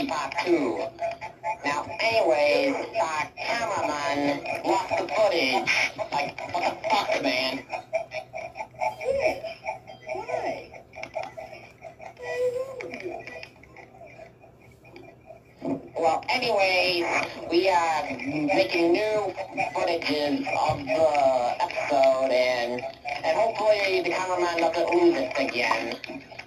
part 2. Now, anyways, our cameraman lost the footage. Like, what the fuck, man? Well, anyways, we are making new footages of the episode, and hopefully the cameraman doesn't lose it again.